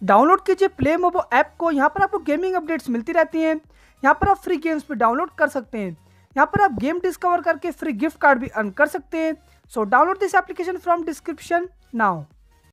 Download कीजिए play मोबो app को। यहाँ पर आपको गेमिंग अपडेट्स मिलती रहती हैं। यहाँ पर आप फ्री गेम्स भी डाउनलोड कर सकते हैं। यहाँ पर आप गेम डिस्कवर करके फ्री गिफ्ट कार्ड भी अर्न कर सकते हैं। So download this application from description now.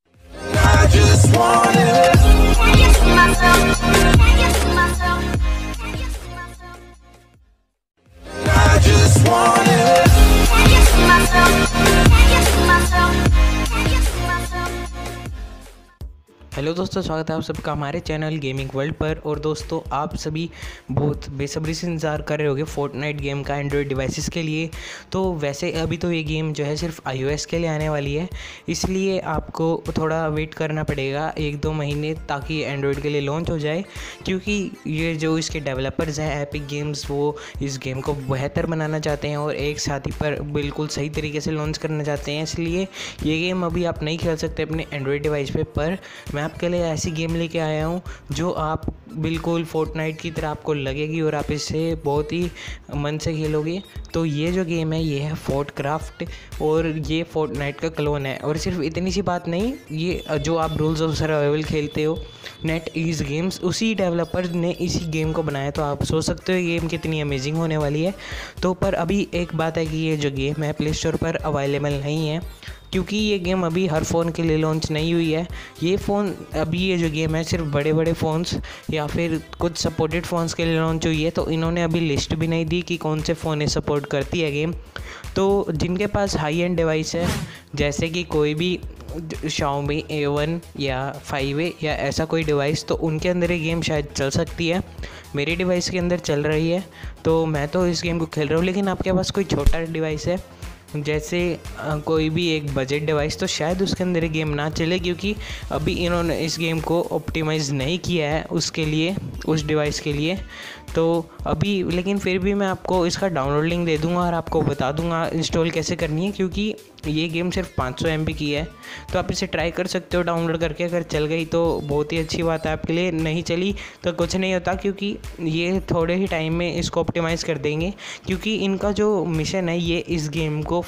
Hello दोस्तों, स्वागत है आप सबका हमारे चैनल गेमिंग वर्ल्ड पर। और दोस्तों, आप सभी बहुत बेसब्री से इंतज़ार कर रहे होंगे फोर्टनाइट गेम का एंड्रॉयड डिवाइसेस के लिए। तो वैसे अभी तो ये गेम जो है सिर्फ iOS के लिए आने वाली है, इसलिए आपको थोड़ा वेट करना पड़ेगा 1-2 महीने ताकि एंड्रॉयड के लिए लॉन्च हो जाए। क्योंकि ये जो इसके डेवलपर्स हैं एपिक गेम्स, वो इस गेम को बेहतर बनाना चाहते हैं और एक साथ ही पर बिल्कुल सही तरीके से लॉन्च करना चाहते हैं। इसलिए ये गेम अभी आप नहीं खेल सकते अपने एंड्रॉयड डिवाइस पर मैं आपके लिए ऐसी गेम लेके आया हूँ जो आप बिल्कुल फोर्टनाइट की तरह आपको लगेगी और आप इसे बहुत ही मन से खेलोगे। तो ये जो गेम है ये है FortCraft और ये फोर्टनाइट का क्लोन है। और सिर्फ इतनी सी बात नहीं, ये जो आप रूल्स ऑफ सर्वाइवल खेलते हो नेट ईज गेम्स, उसी डेवलपर ने इसी गेम को बनाया। तो आप सोच सकते हो ये गेम कितनी अमेजिंग होने वाली है। तो पर अभी एक बात है कि ये जो गेम है प्ले स्टोर पर अवेलेबल नहीं है, क्योंकि ये गेम अभी हर फ़ोन के लिए लॉन्च नहीं हुई है। ये जो गेम है सिर्फ बड़े बड़े फ़ोन्स या फिर कुछ सपोर्टेड फ़ोन्स के लिए लॉन्च हुई है। तो इन्होंने अभी लिस्ट भी नहीं दी कि कौन से फ़ोन सपोर्ट करती है गेम। तो जिनके पास हाई एंड डिवाइस है, जैसे कि कोई भी Xiaomi A1 या 5A या ऐसा कोई डिवाइस, तो उनके अंदर ये गेम शायद चल सकती है। मेरे डिवाइस के अंदर चल रही है, तो मैं तो इस गेम को खेल रहा हूँ। लेकिन आपके पास कोई छोटा डिवाइस है, जैसे कोई भी एक बजट डिवाइस, तो शायद उसके अंदर गेम ना चले, क्योंकि अभी इन्होंने इस गेम को ऑप्टिमाइज़ नहीं किया है उसके लिए, उस डिवाइस के लिए। तो अभी लेकिन फिर भी मैं आपको इसका डाउनलोड लिंक दे दूंगा और आपको बता दूंगा इंस्टॉल कैसे करनी है, क्योंकि ये गेम सिर्फ 500 MB की है। तो आप इसे ट्राई कर सकते हो डाउनलोड करके। अगर चल गई तो बहुत ही अच्छी बात है आपके लिए, नहीं चली तो कुछ नहीं होता, क्योंकि ये थोड़े ही टाइम में इसको ऑप्टिमाइज़ कर देंगे। क्योंकि इनका जो मिशन है ये इस गेम को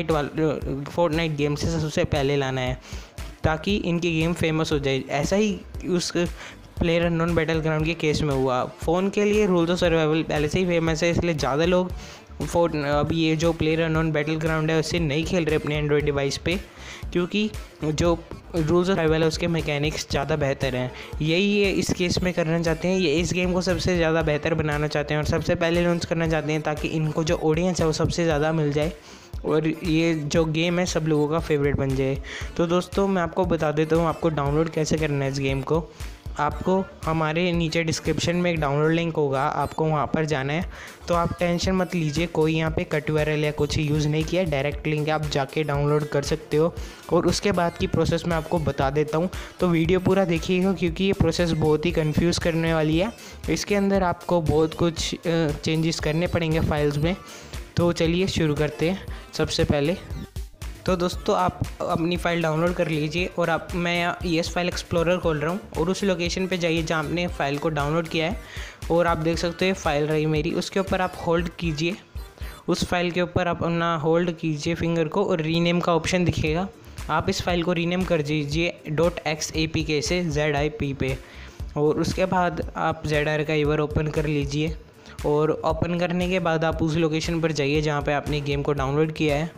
फोर्टनाइट गेम से सबसे पहले लाना है, ताकि इनकी गेम फेमस हो जाए। ऐसा ही उस प्लेयर अननोन बैटल ग्राउंड के केस में हुआ। फ़ोन के लिए रूल्स ऑफ सर्वाइवल पहले से ही फेमस है, इसलिए ज़्यादा लोग अभी ये जो प्लेयर अननोन बैटल ग्राउंड है उससे नहीं खेल रहे अपने एंड्रॉयड डिवाइस पे, क्योंकि जो रूल्स ऑफ सर्वाइवल है उसके मैकेनिक्स ज़्यादा बेहतर हैं। यही ये इस केस में करना चाहते हैं, ये इस गेम को सबसे ज़्यादा बेहतर बनाना चाहते हैं और सबसे पहले लॉन्च करना चाहते हैं, ताकि इनको जो ऑडियंस है वो सबसे ज़्यादा मिल जाए और ये जो गेम है सब लोगों का फेवरेट बन जाए। तो दोस्तों, मैं आपको बता देता हूँ आपको डाउनलोड कैसे करना है इस गेम को। आपको हमारे नीचे डिस्क्रिप्शन में एक डाउनलोड लिंक होगा, आपको वहाँ पर जाना है। तो आप टेंशन मत लीजिए, कोई यहाँ पे कट URL या कुछ यूज़ नहीं किया, डायरेक्ट लिंक आप जाके डाउनलोड कर सकते हो। और उसके बाद की प्रोसेस मैं आपको बता देता हूँ, तो वीडियो पूरा देखिएगा, क्योंकि ये प्रोसेस बहुत ही कंफ्यूज करने वाली है। इसके अंदर आपको बहुत कुछ चेंजेस करने पड़ेंगे फाइल्स में। तो चलिए शुरू करते हैं। सबसे पहले तो दोस्तों, आप अपनी फ़ाइल डाउनलोड कर लीजिए और मैं ES फाइल एक्सप्लोरर खोल रहा हूँ और उस लोकेशन पे जाइए जहाँ आपने फ़ाइल को डाउनलोड किया है। और आप देख सकते हो फाइल रही मेरी, उसके ऊपर आप होल्ड कीजिए, उस फाइल के ऊपर आप अपना होल्ड कीजिए फिंगर को और रीनेम का ऑप्शन दिखेगा। आप इस फाइल को रीनेम कर दीजिए .xapk से ZIP पे। और उसके बाद आप ZIP ओपन कर लीजिए और ओपन करने के बाद आप उस लोकेशन पर जाइए जहाँ पर आपने गेम को डाउनलोड किया है।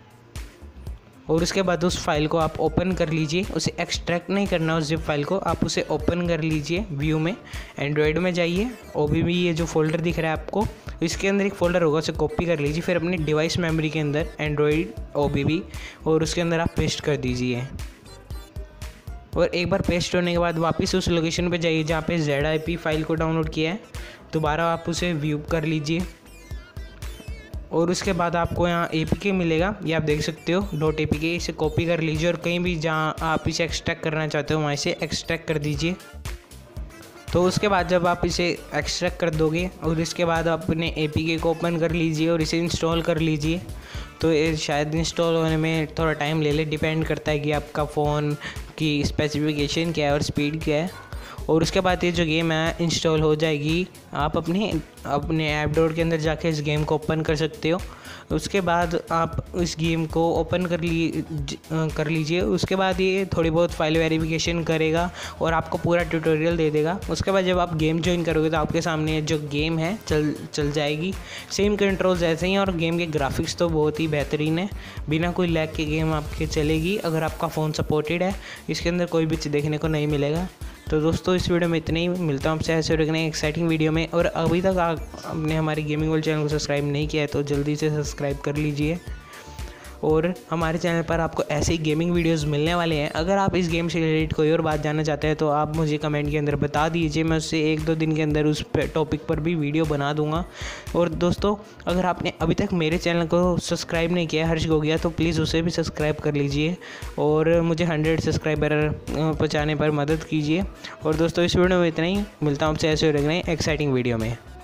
और उसके बाद उस फाइल को आप ओपन कर लीजिए। उसे एक्सट्रैक्ट नहीं करना, उस जिप फाइल को आप उसे ओपन कर लीजिए। व्यू में एंड्रॉयड में जाइए, OBB ये जो फोल्डर दिख रहा है आपको, इसके अंदर एक फ़ोल्डर होगा, उसे कॉपी कर लीजिए। फिर अपनी डिवाइस मेमोरी के अंदर एंड्रॉयड OBB और उसके अंदर आप पेस्ट कर दीजिए। और एक बार पेस्ट होने के बाद वापस उस लोकेशन पर जाइए जहाँ पे ZIP फाइल को डाउनलोड किया है। दोबारा आप उसे व्यू कर लीजिए और उसके बाद आपको यहाँ APK मिलेगा, ये आप देख सकते हो .apk। इसे कॉपी कर लीजिए और कहीं भी जहाँ आप इसे एक्सट्रैक्ट करना चाहते हो वहाँ से एक्सट्रैक्ट कर दीजिए। तो उसके बाद जब आप इसे एक्सट्रैक्ट कर दोगे और इसके बाद आप अपने APK को ओपन कर लीजिए और इसे इंस्टॉल कर लीजिए। तो ये शायद इंस्टॉल होने में थोड़ा टाइम ले ले, डिपेंड करता है कि आपका फ़ोन की स्पेसिफिकेशन क्या है और स्पीड क्या है। और उसके बाद ये जो गेम है इंस्टॉल हो जाएगी। आप अपने ऐप डोर के अंदर जाके इस गेम को ओपन कर सकते हो। उसके बाद आप इस गेम को ओपन कर लीजिए। उसके बाद ये थोड़ी बहुत फाइल वेरिफिकेशन करेगा और आपको पूरा ट्यूटोरियल दे देगा। उसके बाद जब आप गेम ज्वाइन करोगे तो आपके सामने जो गेम है चल जाएगी। सेम कंट्रोल्स ऐसे ही, और गेम के ग्राफिक्स तो बहुत ही बेहतरीन है। बिना कोई लैग के गेम आपके चलेगी अगर आपका फ़ोन सपोर्टेड है। इसके अंदर कोई भी देखने को नहीं मिलेगा। तो दोस्तों इस वीडियो में इतना ही। मिलता हूँ आपसे ऐसे एक्साइटिंग वीडियो में। और अभी तक आपने हमारी गेमिंग वर्ल्ड चैनल को सब्सक्राइब नहीं किया है तो जल्दी से सब्सक्राइब कर लीजिए। और हमारे चैनल पर आपको ऐसे ही गेमिंग वीडियोस मिलने वाले हैं। अगर आप इस गेम से रिलेटेड कोई और बात जानना चाहते हैं तो आप मुझे कमेंट के अंदर बता दीजिए। मैं उससे 1-2 दिन के अंदर उस टॉपिक पर भी वीडियो बना दूंगा। और दोस्तों अगर आपने अभी तक मेरे चैनल को सब्सक्राइब नहीं किया, हर्ष हो गया, तो प्लीज़ उसे भी सब्सक्राइब कर लीजिए और मुझे 100 सब्सक्राइबर पहुँचाने पर मदद कीजिए। और दोस्तों इस वीडियो में इतना ही। मिलता हूँ आपसे ऐसे एक्साइटिंग वीडियो में।